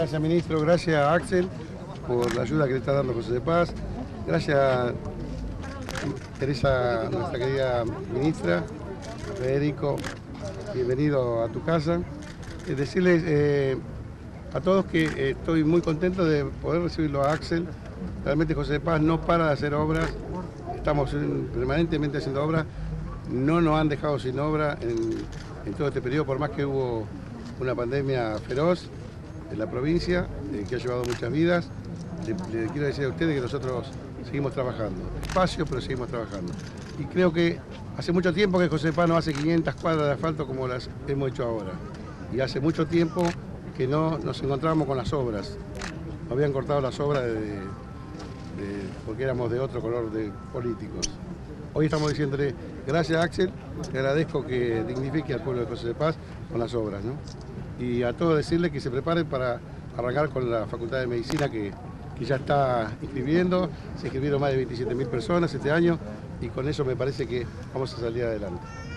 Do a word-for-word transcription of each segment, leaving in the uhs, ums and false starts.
Gracias, ministro. Gracias, Axel, por la ayuda que le está dando José de Paz. Gracias, Teresa, nuestra querida ministra. Federico, bienvenido a tu casa. Eh, decirles eh, a todos que eh, estoy muy contento de poder recibirlo a Axel. Realmente José de Paz no para de hacer obras. Estamos en, permanentemente haciendo obras. No nos han dejado sin obra en, en todo este periodo, por más que hubo una pandemia feroz en la provincia, eh, que ha llevado muchas vidas. Le, le quiero decir a ustedes que nosotros seguimos trabajando, despacio, pero seguimos trabajando. Y creo que hace mucho tiempo que José de Paz no hace quinientas cuadras de asfalto como las hemos hecho ahora. Y hace mucho tiempo que no nos encontramos con las obras. Nos habían cortado las obras de, de, de, porque éramos de otro color de políticos. Hoy estamos diciéndole, gracias Axel, te agradezco que dignifique al pueblo de José de Paz con las obras, ¿no? Y a todos decirles que se preparen para arrancar con la Facultad de Medicina que, que ya está inscribiendo. Se inscribieron más de veintisiete mil personas este año y con eso me parece que vamos a salir adelante.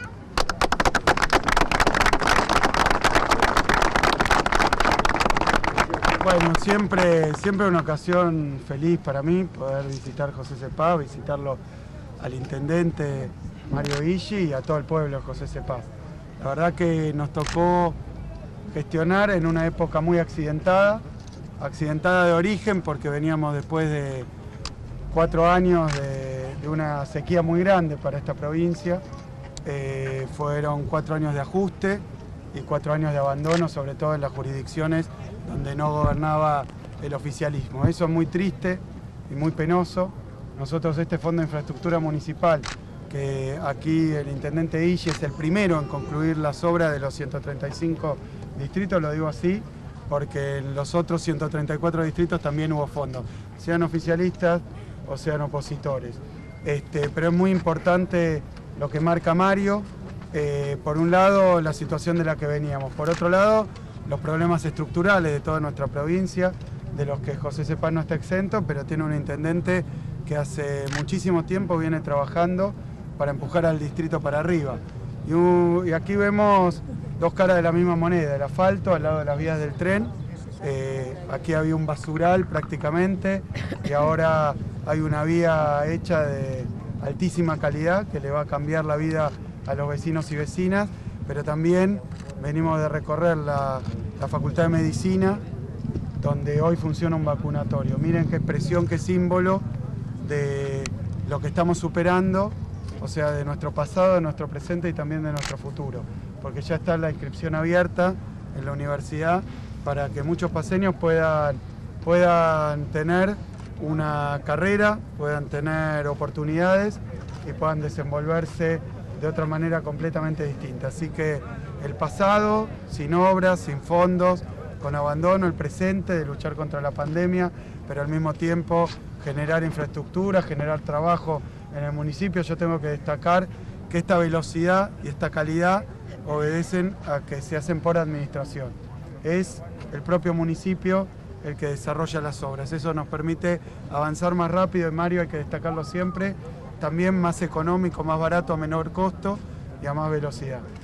Bueno, siempre, siempre una ocasión feliz para mí poder visitar José de Paz, visitarlo al intendente Mario Illi y a todo el pueblo de José de Paz. La verdad que nos tocó gestionar en una época muy accidentada, accidentada de origen porque veníamos después de cuatro años de, de una sequía muy grande para esta provincia. Eh, fueron cuatro años de ajuste y cuatro años de abandono, sobre todo en las jurisdicciones donde no gobernaba el oficialismo. Eso es muy triste y muy penoso. Nosotros este Fondo de Infraestructura Municipal, que aquí el intendente Illi es el primero en concluir las obras de los ciento treinta y cinco distritos, lo digo así, porque en los otros ciento treinta y cuatro distritos también hubo fondos, sean oficialistas o sean opositores. Este, pero es muy importante lo que marca Mario, eh, por un lado la situación de la que veníamos, por otro lado los problemas estructurales de toda nuestra provincia, de los que José de Paz no está exento, pero tiene un intendente que hace muchísimo tiempo viene trabajando para empujar al distrito para arriba. Y, un, y aquí vemos dos caras de la misma moneda, el asfalto al lado de las vías del tren. Eh, aquí había un basural prácticamente y ahora hay una vía hecha de altísima calidad que le va a cambiar la vida a los vecinos y vecinas, pero también venimos de recorrer la, la Facultad de Medicina, donde hoy funciona un vacunatorio. Miren qué expresión, qué símbolo de lo que estamos superando, o sea, de nuestro pasado, de nuestro presente y también de nuestro futuro, porque ya está la inscripción abierta en la universidad para que muchos paseños puedan, puedan tener una carrera, puedan tener oportunidades y puedan desenvolverse de otra manera completamente distinta. Así que el pasado, sin obras, sin fondos, con abandono, el presente de luchar contra la pandemia, pero al mismo tiempo generar infraestructura, generar trabajo en el municipio. Yo tengo que destacar que esta velocidad y esta calidad obedecen a que se hacen por administración. Es el propio municipio el que desarrolla las obras. Eso nos permite avanzar más rápido y Mario, hay que destacarlo siempre, también más económico, más barato, a menor costo y a más velocidad.